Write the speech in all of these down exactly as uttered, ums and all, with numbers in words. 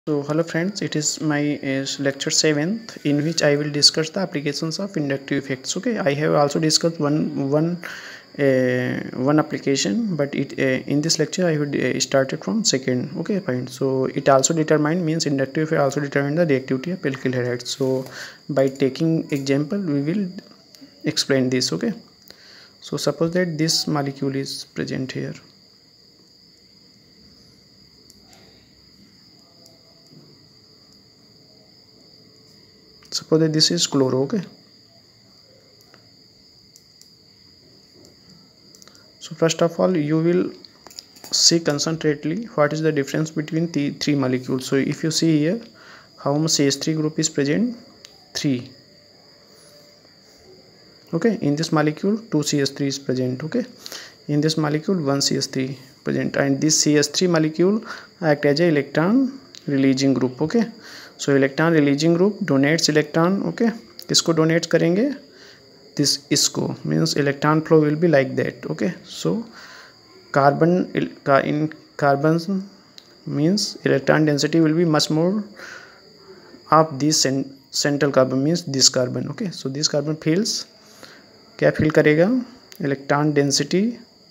So hello friends, it is my uh, lecture seventh in which I will discuss the applications of inductive effects. Okay, I have also discussed one one uh, one application, but it uh, in this lecture I would uh, started from second. Okay, fine. So it also determine means inductive effect also determine the reactivity of alkyl halides. So by taking example we will explain this. Okay, so suppose that this molecule is present here. Suppose that this is chloro. Okay, so first of all you will see concentrately what is the difference between the three molecules. So if you see here how much C H three group is present, three. Okay, in this molecule two C H three is present. Okay, in this molecule one C H three present, and this C H three molecule act as a electron releasing group. Okay, so electron releasing group donates electron. Okay, किसको donate करेंगे, this इसको, means electron flow will be like that. Okay, so carbon in carbon means electron density will be much more of this central carbon, means this carbon. Okay, so this carbon fills, क्या fill करेगा, electron density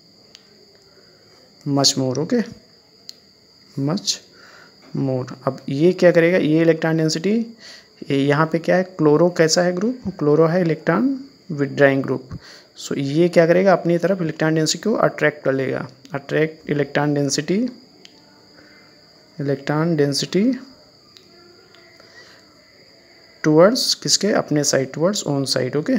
much more. Okay, much more. अब ये क्या करेगा, ये electron density यहाँ पे क्या है, क्लोरो कैसा है ग्रुप, क्लोरो है इलेक्ट्रॉन विथड्राइंग ग्रुप. सो ये क्या करेगा, अपनी तरफ इलेक्ट्रॉन डेंसिटी को अट्रैक्ट कर लेगा, attract electron density, electron density towards किसके, अपने side, towards own side. Okay,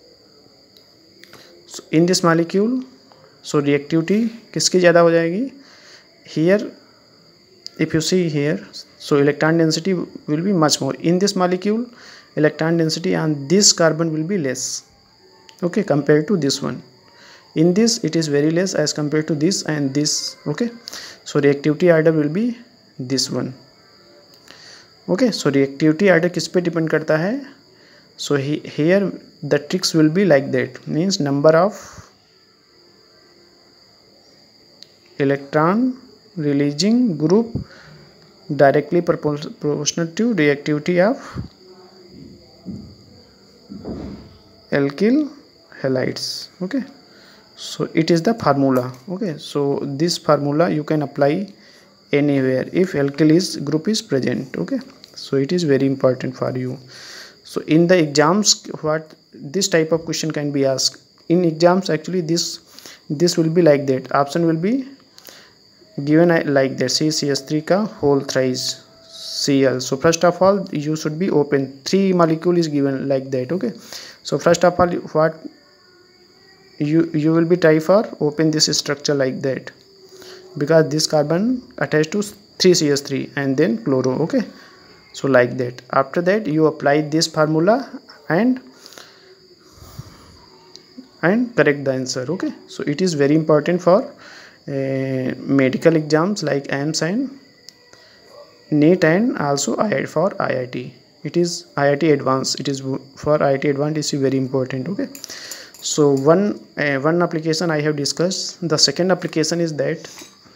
so in this molecule, so reactivity किसकी ज़्यादा हो जाएगी, here if you see here, so electron density will be much more in this molecule, electron density and this carbon will be less. Okay, compared to this one. In this it is very less as compared to this and this. Okay, so reactivity order will be this one. Okay, so reactivity order किस पे depend करता है, so he, here the tricks will be like that, means number of electron releasing group directly proportional to reactivity of alkyl halides. Okay, so it is the formula. Okay, so this formula you can apply anywhere if alkyl is group is present. Okay, so it is very important for you. So in the exams, what this type of question can be asked in exams, actually this this will be like that, option will be given like that, C C H three का whole thrice Cl. So first of all you should be open, three molecule is given like that. Okay, so first of all what you you will be try for open this structure like that, because this carbon attached to three C H three and then chloro. Okay, so like that. After that you apply this formula and and correct the answer. Okay, so it is very important for Uh, medical exams like A I I M S and NEET and also I I T for I I T. It is I I T Advanced. It is for I I T Advanced is very important. Okay, so one uh, one application I have discussed. The second application is that,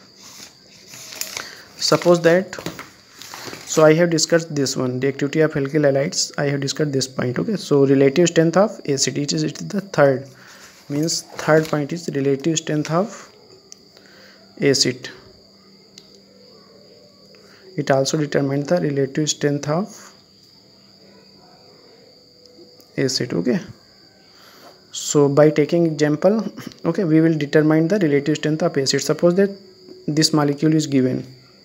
suppose that, so I have discussed this one, the activity of alkyl halides. I have discussed this point. Okay, so relative strength of acid, it is it is the third, means third point is relative strength of acid. It also determines the relative strength of acid. Okay, so by taking example, okay, we will determine the relative strength of acid. Suppose that this molecule is given.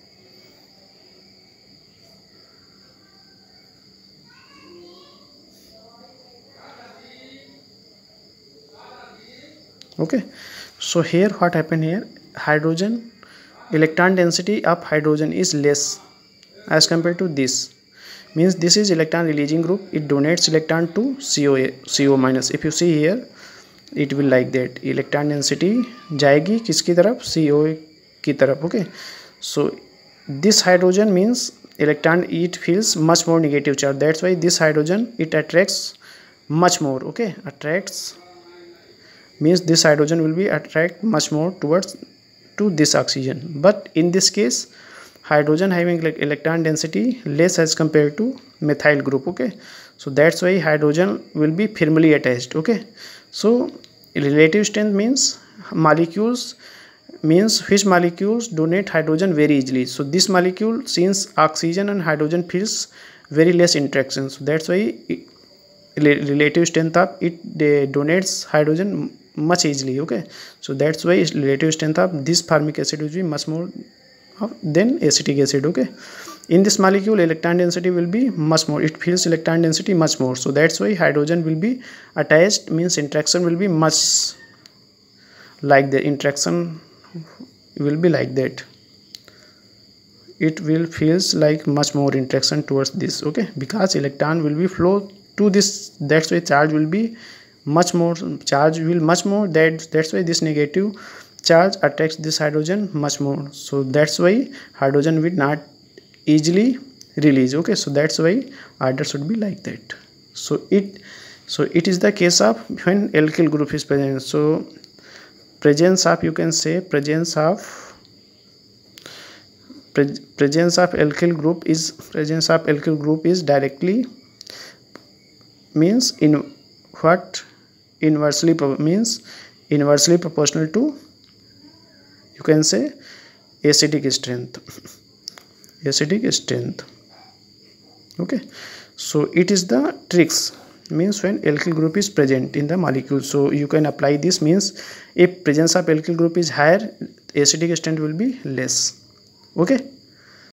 Okay, so here what happened here, hydrogen, electron density of hydrogen is less as compared to this, means this is electron releasing group, it donates electron to C O, C O minus. If you see here it will like that, electron density जाएगी किसकी तरफ, C O की तरफ. Okay, so this hydrogen means electron, it feels much more negative charge, that's why this hydrogen it attracts much more. Okay, attracts means this hydrogen will be attract much more towards to this oxygen, but in this case hydrogen having like electron density less as compared to methyl group. Okay, so that's why hydrogen will be firmly attached. Okay, so relative strength means molecules means which molecules donate hydrogen very easily. So this molecule, since oxygen and hydrogen feels very less interaction, so that's why it, relative strength of it they donates hydrogen much easily. Okay, so that's why relative strength of this formic acid will be much more than acetic acid. Okay, in this molecule electron density will be much more, it feels electron density much more, so that's why hydrogen will be attached, means interaction will be much like the interaction will be like that, it will feels like much more interaction towards this. Okay, because electron will be flow to this, that's why charge will be much more, charge will much more, that that's why this negative charge attracts this hydrogen much more, so that's why hydrogen will not easily release. Okay, so that's why order should be like that. So it so it is the case of when alkyl group is present. So presence of, you can say presence of pre, presence of alkyl group is presence of alkyl group is directly means in what inversely means inversely proportional to, you can say acidic strength, acidic strength. Okay, so it is the tricks means when alkyl group is present in the molecule. So you can apply this, means if presence of alkyl group is higher, acidic strength will be less. Okay.